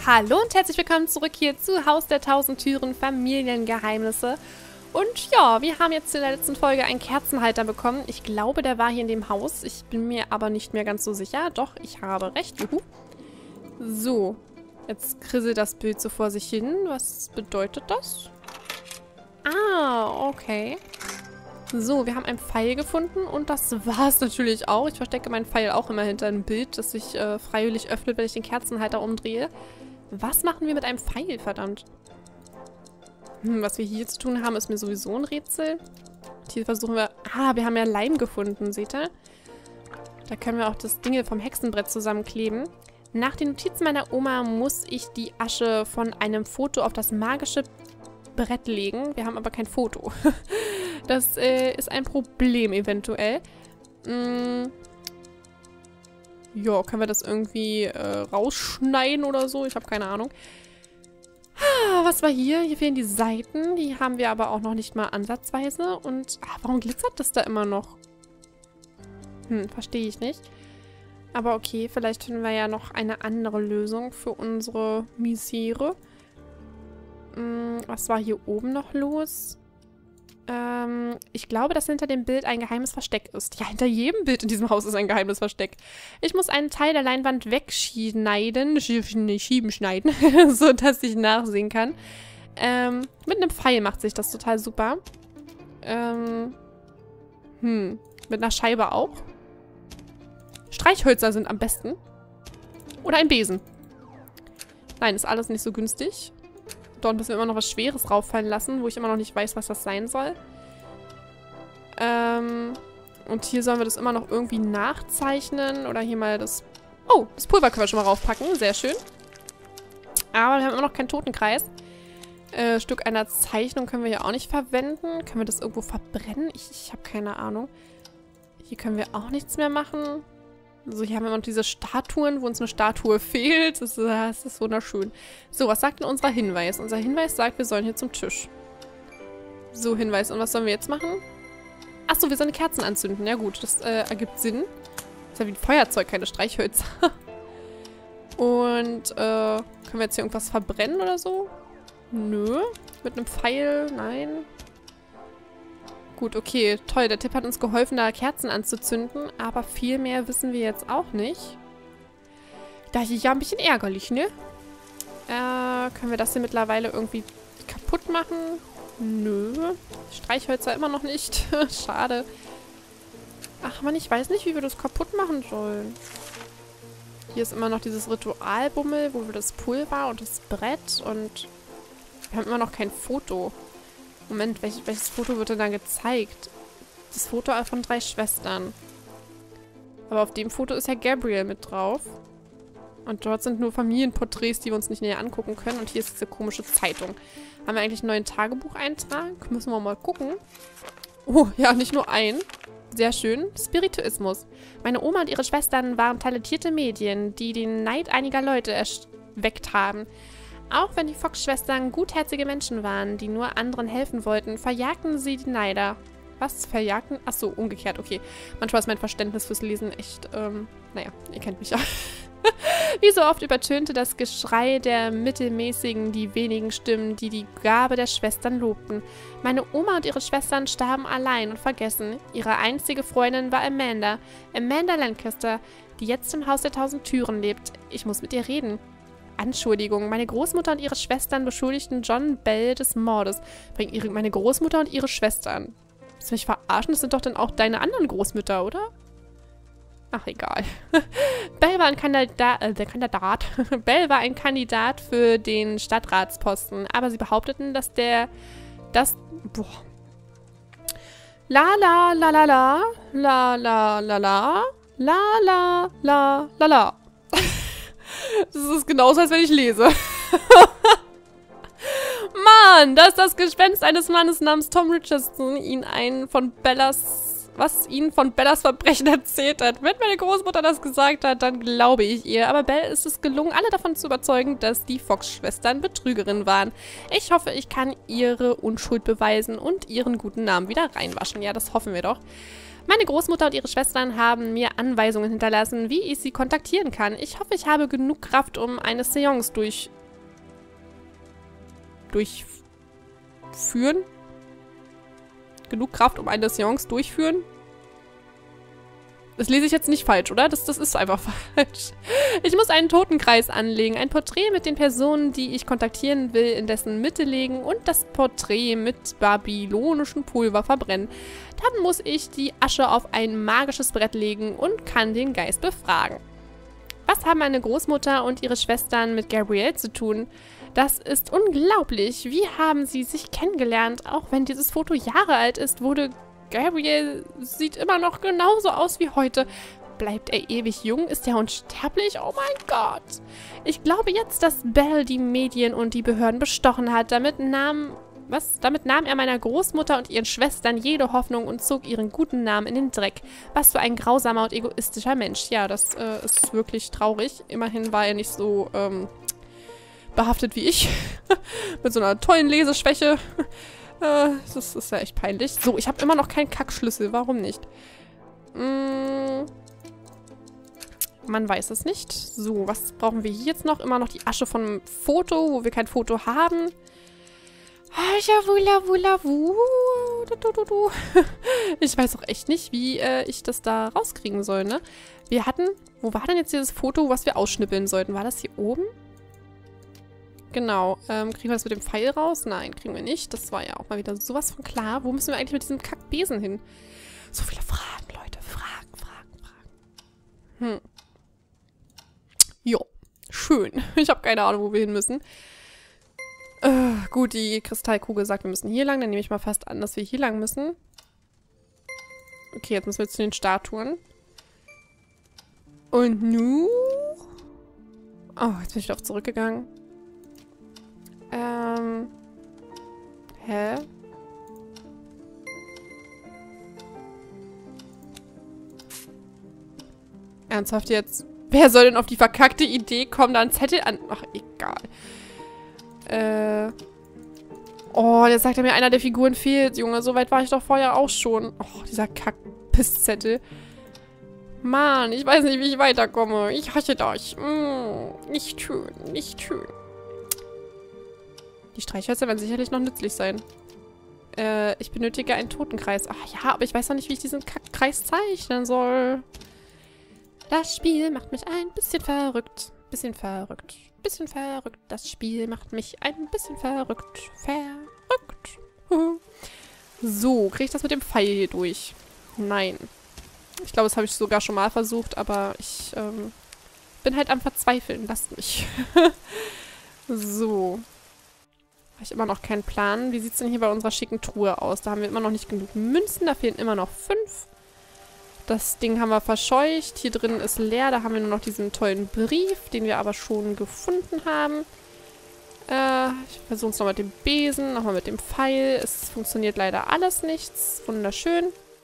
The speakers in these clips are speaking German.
Hallo und herzlich willkommen zurück hier zu Haus der 1000 Türen, Familiengeheimnisse. Und ja, wir haben jetzt in der letzten Folge einen Kerzenhalter bekommen. Ich glaube, der war hier in dem Haus. Ich bin mir aber nicht mehr ganz so sicher. Doch, ich habe recht. Juhu. So, jetzt krisselt das Bild so vor sich hin. Was bedeutet das? Ah, okay. So, wir haben einen Pfeil gefunden und das war es natürlich auch. Ich verstecke meinen Pfeil auch immer hinter einem Bild, das sich freiwillig öffnet, wenn ich den Kerzenhalter umdrehe. Was machen wir mit einem Pfeil, verdammt? Was wir hier zu tun haben, ist mir sowieso ein Rätsel. Und hier versuchen wir... Ah, wir haben ja Leim gefunden, seht ihr? Da können wir auch das Ding vom Hexenbrett zusammenkleben. Nach den Notizen meiner Oma muss ich die Asche von einem Foto auf das magische Brett legen. Wir haben aber kein Foto. Das ist ein Problem eventuell. Ja, können wir das irgendwie rausschneiden oder so? Ich habe keine Ahnung. Was war hier? Hier fehlen die Seiten. Die haben wir aber auch noch nicht mal ansatzweise. Und warum glitzert das da immer noch? Verstehe ich nicht. Aber okay, vielleicht finden wir ja noch eine andere Lösung für unsere Misere. Was war hier oben noch los? Ich glaube, dass hinter dem Bild ein geheimes Versteck ist. Ja, hinter jedem Bild in diesem Haus ist ein geheimes Versteck. Ich muss einen Teil der Leinwand wegschneiden, schneiden, sodass ich nachsehen kann. Mit einem Pfeil macht sich das total super. Mit einer Scheibe auch. Streichhölzer sind am besten. Oder ein Besen. Nein, ist alles nicht so günstig. Dort müssen wir immer noch was Schweres rauffallen lassen, wo ich immer noch nicht weiß, was das sein soll. Und hier sollen wir das immer noch irgendwie nachzeichnen. Oder hier mal das... Oh, das Pulver können wir schon mal raufpacken. Sehr schön. Aber wir haben immer noch keinen Totenkreis. Stück einer Zeichnung können wir hier auch nicht verwenden. Können wir das irgendwo verbrennen? Ich habe keine Ahnung. Hier können wir auch nichts mehr machen. So, hier haben wir noch diese Statuen, wo uns eine Statue fehlt. Das ist wunderschön. So, was sagt denn unser Hinweis? Unser Hinweis sagt, wir sollen hier zum Tisch. So, Hinweis. Und was sollen wir jetzt machen? Achso, wir sollen Kerzen anzünden. Ja gut, das ergibt Sinn. Das ist ja wie ein Feuerzeug, keine Streichhölzer. Und, können wir jetzt hier irgendwas verbrennen oder so? Nö. Mit einem Pfeil? Nein. Gut, okay, toll. Der Tipp hat uns geholfen, da Kerzen anzuzünden, aber viel mehr wissen wir jetzt auch nicht. Das ist ja ein bisschen ärgerlich, ne? Können wir das hier mittlerweile irgendwie kaputt machen? Nö. Streichhölzer immer noch nicht. Schade. Ach man, ich weiß nicht, wie wir das kaputt machen sollen. Hier ist immer noch dieses Ritualbummel, wo wir das Pulver und das Brett und wir haben immer noch kein Foto. Moment, welches Foto wird denn da gezeigt? Das Foto von 3 Schwestern. Aber auf dem Foto ist ja Gabriel mit drauf. Und dort sind nur Familienporträts, die wir uns nicht näher angucken können. Und hier ist diese komische Zeitung. Haben wir eigentlich einen neuen Tagebucheintrag? Müssen wir mal gucken. Oh, ja, nicht nur ein. Sehr schön. Spirituismus. Meine Oma und ihre Schwestern waren talentierte Medien, die den Neid einiger Leute erweckt haben. Auch wenn die Fox-Schwestern gutherzige Menschen waren, die nur anderen helfen wollten, verjagten sie die Neider. Was? Verjagten? Achso, umgekehrt, okay. Manchmal ist mein Verständnis fürs Lesen echt, naja, ihr kennt mich ja. Wie so oft übertönte das Geschrei der Mittelmäßigen die wenigen Stimmen, die die Gabe der Schwestern lobten. Meine Oma und ihre Schwestern starben allein und vergessen. Ihre einzige Freundin war Amanda. Amanda Lancaster, die jetzt im Haus der 1000 Türen lebt. Ich muss mit ihr reden. Anschuldigung. Meine Großmutter und ihre Schwestern beschuldigten John Bell des Mordes. Bring meine Großmutter und ihre Schwestern. Willst du mich verarschen? Das sind doch dann auch deine anderen Großmütter, oder? Ach, egal. Bell war ein Kandidat. Bell war ein Kandidat für den Stadtratsposten. Aber sie behaupteten, dass boah. La la la la la. La la la la. La la la la la. Das ist genauso, als wenn ich lese. Mann, da ist das Gespenst eines Mannes namens Tom Richardson, ihnen von Bellas Verbrechen erzählt hat. Wenn meine Großmutter das gesagt hat, dann glaube ich ihr. Aber Belle ist es gelungen, alle davon zu überzeugen, dass die Fox-Schwestern Betrügerinnen waren. Ich hoffe, ich kann ihre Unschuld beweisen und ihren guten Namen wieder reinwaschen. Ja, das hoffen wir doch. Meine Großmutter und ihre Schwestern haben mir Anweisungen hinterlassen, wie ich sie kontaktieren kann. Ich hoffe, ich habe genug Kraft, um eine Seance durchführen. Genug Kraft, um eine Seance durchführen. Das lese ich jetzt nicht falsch, oder? Das ist einfach falsch. Ich muss einen Totenkreis anlegen. Ein Porträt mit den Personen, die ich kontaktieren will, in dessen Mitte legen und das Porträt mit babylonischem Pulver verbrennen. Dann muss ich die Asche auf ein magisches Brett legen und kann den Geist befragen. Was haben meine Großmutter und ihre Schwestern mit Gabrielle zu tun? Das ist unglaublich. Wie haben sie sich kennengelernt? Auch wenn dieses Foto Jahre alt ist, wurde Gabrielle sieht immer noch genauso aus wie heute. Bleibt er ewig jung? Ist er unsterblich? Oh mein Gott. Ich glaube jetzt, dass Belle die Medien und die Behörden bestochen hat. Damit nahm er meiner Großmutter und ihren Schwestern jede Hoffnung und zog ihren guten Namen in den Dreck. Was für ein grausamer und egoistischer Mensch. Ja, das ist wirklich traurig. Immerhin war er nicht so behaftet wie ich. Mit so einer tollen Leseschwäche. Das ist ja echt peinlich. So, ich habe immer noch keinen Kackschlüssel. Warum nicht? Man weiß es nicht. So, was brauchen wir hier jetzt noch? Immer noch die Asche vom Foto, wo wir kein Foto haben. Ich weiß auch echt nicht, wie ich das da rauskriegen soll, ne? Wir hatten... Wo war denn jetzt dieses Foto, was wir ausschnippeln sollten? War das hier oben? Genau. Kriegen wir das mit dem Pfeil raus? Nein, kriegen wir nicht. Das war ja auch mal wieder sowas von klar. Wo müssen wir eigentlich mit diesem Kackbesen hin? So viele Fragen, Leute. Fragen. Jo. Schön. Ich habe keine Ahnung, wo wir hin müssen. Gut, die Kristallkugel sagt, wir müssen hier lang. Dann nehme ich mal fast an, dass wir hier lang müssen. Okay, jetzt müssen wir zu den Statuen. Und nu? Oh, jetzt bin ich doch zurückgegangen. Hä? Ernsthaft jetzt? Wer soll denn auf die verkackte Idee kommen, da einen Zettel an... Ach, egal. Oh, jetzt sagt er mir, einer der Figuren fehlt, Junge. So weit war ich doch vorher auch schon. Oh, dieser Kack-Piss-Zettel. Mann, ich weiß nicht, wie ich weiterkomme. Ich hasse das. Nicht schön, nicht schön. Die Streichhölzer werden sicherlich noch nützlich sein. Ich benötige einen Totenkreis. Ach ja, aber ich weiß noch nicht, wie ich diesen Kackkreis zeichnen soll. Das Spiel macht mich ein bisschen verrückt. Bisschen verrückt. Das Spiel macht mich ein bisschen verrückt. So, kriege ich das mit dem Pfeil hier durch? Nein. Ich glaube, das habe ich sogar schon mal versucht, aber ich bin halt am Verzweifeln. Lasst mich. So. Habe ich immer noch keinen Plan. Wie sieht es denn hier bei unserer schicken Truhe aus? Da haben wir immer noch nicht genug Münzen. Da fehlen immer noch 5. Das Ding haben wir verscheucht. Hier drin ist leer. Da haben wir nur noch diesen tollen Brief, den wir aber schon gefunden haben. Ich versuche es nochmal mit dem Besen, nochmal mit dem Pfeil. Es funktioniert leider alles nichts. Wunderschön.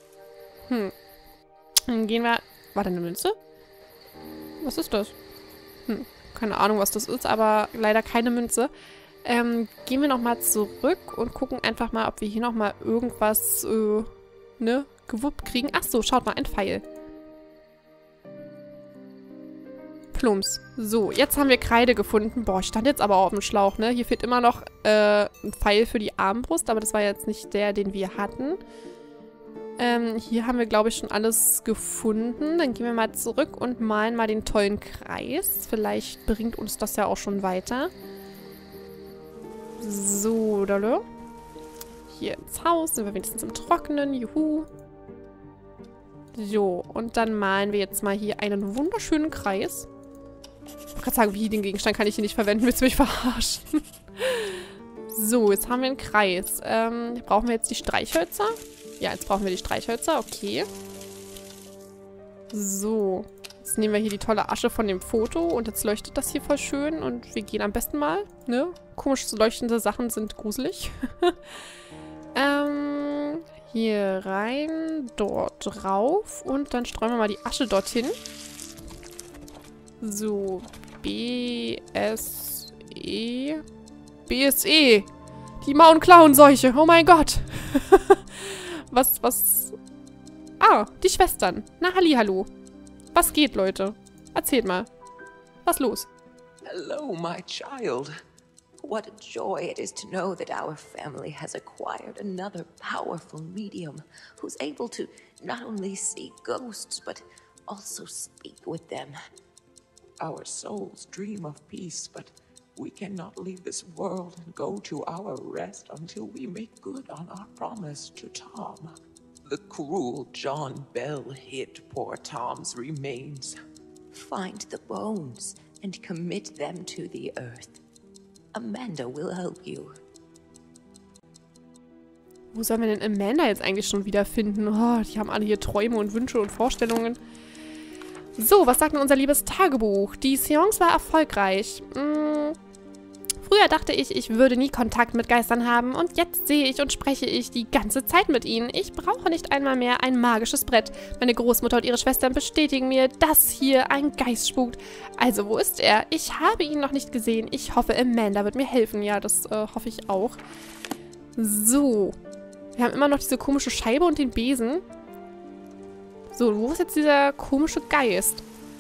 Dann gehen wir... War da eine Münze? Was ist das? Keine Ahnung, was das ist, aber leider keine Münze. Gehen wir nochmal zurück und gucken einfach mal, ob wir hier nochmal irgendwas, gewuppt kriegen. Ach so, schaut mal, ein Pfeil. Plumps. So, jetzt haben wir Kreide gefunden. Boah, ich stand jetzt aber auf dem Schlauch, ne? Hier fehlt immer noch ein Pfeil für die Armbrust, aber das war jetzt nicht der, den wir hatten. Hier haben wir, glaube ich, schon alles gefunden. Dann gehen wir mal zurück und malen mal den tollen Kreis. Vielleicht bringt uns das ja auch schon weiter. So, Dolle. Hier ins Haus sind wir wenigstens im Trockenen. Juhu. So, und dann malen wir jetzt mal hier einen wunderschönen Kreis. Ich wollte gerade sagen, wie, den Gegenstand kann ich hier nicht verwenden. Willst du mich verarschen? So, jetzt haben wir einen Kreis. Brauchen wir jetzt die Streichhölzer? Ja, jetzt brauchen wir die Streichhölzer. Okay. So. Jetzt nehmen wir hier die tolle Asche von dem Foto und jetzt leuchtet das hier voll schön und wir gehen am besten mal, ne? Komisch leuchtende Sachen sind gruselig. Hier rein, dort drauf und dann streuen wir mal die Asche dorthin. So, BSE. BSE! Die Mau-und-Klauen-Seuche, oh mein Gott! Was? Ah, die Schwestern. Na, hallihallo. Was geht, Leute? Erzählt mal. Was los? Hello, my child. What a joy it is to know that our family has acquired another powerful medium who's able to not only see ghosts, but also speak with them. Our souls dream of peace, but we cannot leave this world and go to our rest until we make good on our promise to Tom. The cruel John Bell hid poor Tom's remains. Find the bones and commit them to the earth. Amanda will help you. Wo sollen wir denn Amanda jetzt eigentlich schon wiederfinden? Oh, die haben alle hier Träume und Wünsche und Vorstellungen. So, was sagt denn unser liebes Tagebuch? Die Seance war erfolgreich. Früher dachte ich, ich würde nie Kontakt mit Geistern haben und jetzt sehe ich und spreche ich die ganze Zeit mit ihnen. Ich brauche nicht einmal mehr ein magisches Brett. Meine Großmutter und ihre Schwestern bestätigen mir, dass hier ein Geist spukt. Also, wo ist er? Ich habe ihn noch nicht gesehen. Ich hoffe, Amanda wird mir helfen. Ja, das hoffe ich auch. So. Wir haben immer noch diese komische Scheibe und den Besen. So, wo ist jetzt dieser komische Geist?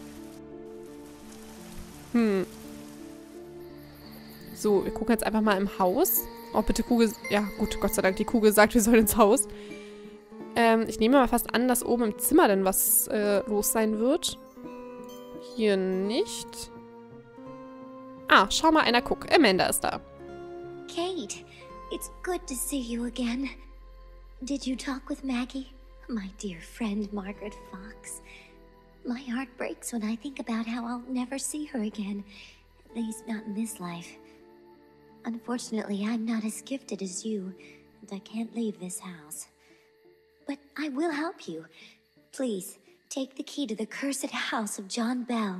So, wir gucken jetzt einfach mal im Haus. Oh, bitte Kugel. Ja, gut, Gott sei Dank, die Kugel sagt, wir sollen ins Haus. Ich nehme mal fast an, dass oben im Zimmer denn was los sein wird. Hier nicht. Ah, schau mal einer, guck. Amanda ist da. Kate, it's good to see you again. Did you talk with Maggie? My dear friend, Margaret Fox. My heart breaks when I think about how I'll never see her again. At least not in this life. Unfortunately, I'm not as gifted as you, and I can't leave this house. But I will help you. Please, take the key to the cursed house of John Bell.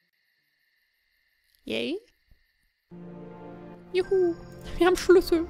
Yay. Juhu, wir haben Schlüssel.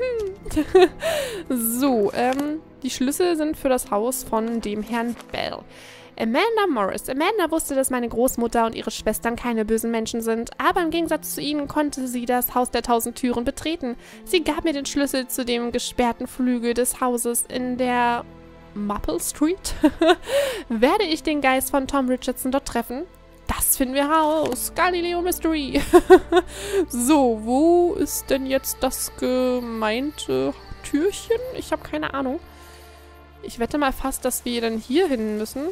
So, die Schlüssel sind für das Haus von dem Herrn Bell. Amanda Morris. Amanda wusste, dass meine Großmutter und ihre Schwestern keine bösen Menschen sind, aber im Gegensatz zu ihnen konnte sie das Haus der 1000 Türen betreten. Sie gab mir den Schlüssel zu dem gesperrten Flügel des Hauses in der Maple Street. Werde ich den Geist von Tom Richardson dort treffen? Das finden wir raus. Galileo Mystery. So, wo ist denn jetzt das gemeinte Türchen? Ich habe keine Ahnung. Ich wette mal fast, dass wir dann hier hin müssen.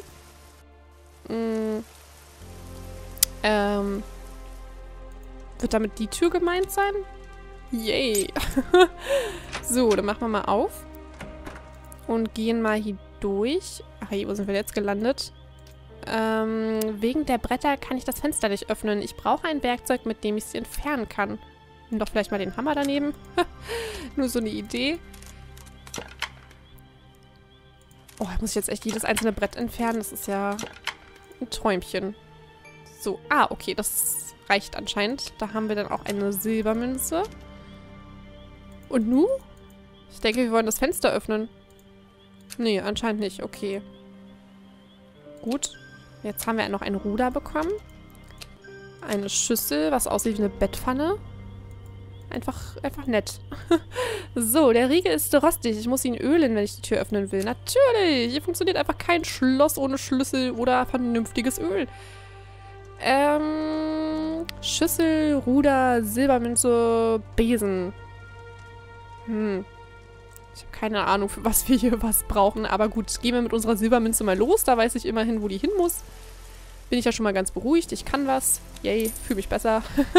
Wird damit die Tür gemeint sein? Yay. So, dann machen wir mal auf. Und gehen mal hier durch. Ach, hier, wo sind wir jetzt gelandet? Wegen der Bretter kann ich das Fenster nicht öffnen. Ich brauche ein Werkzeug, mit dem ich sie entfernen kann. Nimm doch vielleicht mal den Hammer daneben. Nur so eine Idee. Oh, muss ich jetzt echt jedes einzelne Brett entfernen? Das ist ja ein Träumchen. So, okay, das reicht anscheinend. Da haben wir dann auch eine Silbermünze. Und nun? Ich denke, wir wollen das Fenster öffnen. Nee, anscheinend nicht. Okay. Gut. Jetzt haben wir noch ein Ruder bekommen. Eine Schüssel, was aussieht wie eine Bettpfanne. Einfach nett. So, der Riegel ist rostig. Ich muss ihn ölen, wenn ich die Tür öffnen will. Natürlich! Hier funktioniert einfach kein Schloss ohne Schlüssel oder vernünftiges Öl. Schüssel, Ruder, Silbermünze, Besen. Ich habe keine Ahnung, für was wir hier was brauchen. Aber gut, gehen wir mit unserer Silbermünze mal los. Da weiß ich immerhin, wo die hin muss. Bin ich ja schon mal ganz beruhigt. Ich kann was. Yay, fühle mich besser.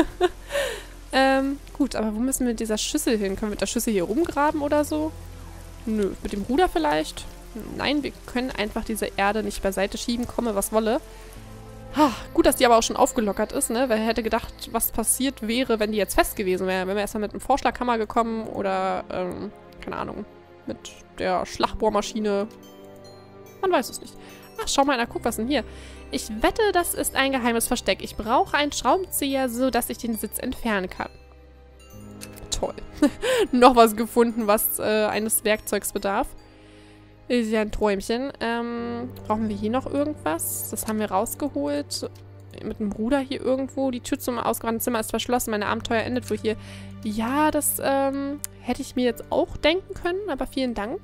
Gut, aber wo müssen wir mit dieser Schüssel hin? Können wir mit der Schüssel hier rumgraben oder so? Nö, mit dem Ruder vielleicht? Nein, wir können einfach diese Erde nicht beiseite schieben. Komme, was wolle. Gut, dass die aber auch schon aufgelockert ist, ne? Wer hätte gedacht, was passiert wäre, wenn die jetzt fest gewesen wäre? Wenn wir erstmal mit einem Vorschlaghammer gekommen oder, keine Ahnung, mit der Schlagbohrmaschine. Man weiß es nicht. Ach, schau mal einer, guck, was denn hier? Ich wette, das ist ein geheimes Versteck. Ich brauche einen Schraubenzieher, sodass ich den Sitz entfernen kann. Toll. Noch was gefunden, was eines Werkzeugs bedarf. Ist ja ein Träumchen. Brauchen wir hier noch irgendwas? Das haben wir rausgeholt. Mit dem Ruder hier irgendwo. Die Tür zum ausgebrannten Zimmer ist verschlossen. Meine Abenteuer endet wohl hier. Ja, das hätte ich mir jetzt auch denken können, aber vielen Dank.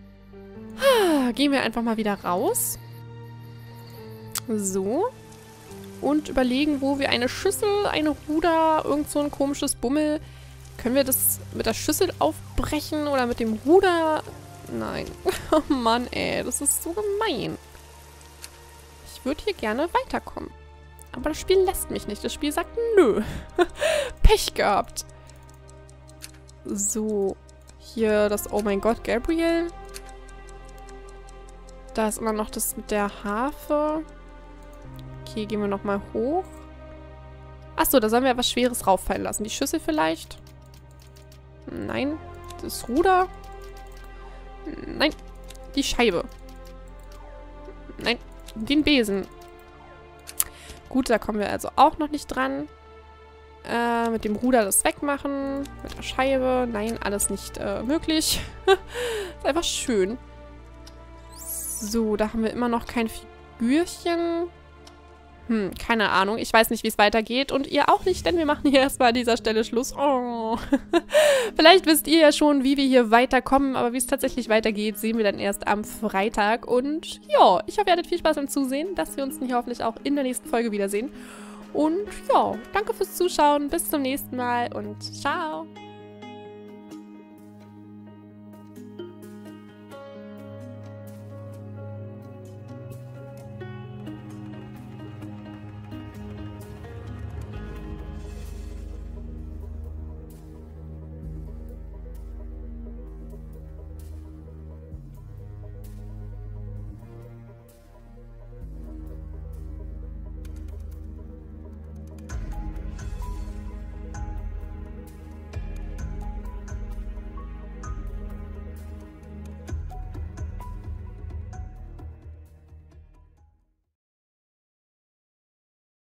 Gehen wir einfach mal wieder raus. So. und überlegen, wo wir eine Schüssel, eine Ruder, irgend so ein komisches Bummel. Können wir das mit der Schüssel aufbrechen oder mit dem Ruder? Nein. Oh Mann, ey, das ist so gemein. Ich würde hier gerne weiterkommen. Aber das Spiel lässt mich nicht. Das Spiel sagt, nö. Pech gehabt. So. Hier das, oh mein Gott, Gabriel. Da ist immer noch das mit der Harfe. Okay, gehen wir nochmal hoch. Achso, da sollen wir etwas Schweres rauffallen lassen. Die Schüssel vielleicht? Nein. Das Ruder? Nein. Die Scheibe. Nein. Den Besen. Gut, da kommen wir also auch noch nicht dran. Mit dem Ruder das wegmachen. Mit der Scheibe. Nein, alles nicht möglich. Ist einfach schön. So, da haben wir immer noch kein Figürchen. Keine Ahnung. Ich weiß nicht, wie es weitergeht. Und ihr auch nicht, denn wir machen hier erstmal an dieser Stelle Schluss. Oh. Vielleicht wisst ihr ja schon, wie wir hier weiterkommen. Aber wie es tatsächlich weitergeht, sehen wir dann erst am Freitag. Und ja, ich hoffe, ihr hattet viel Spaß beim Zusehen, dass wir uns hier hoffentlich auch in der nächsten Folge wiedersehen. Und ja, danke fürs Zuschauen. Bis zum nächsten Mal und ciao.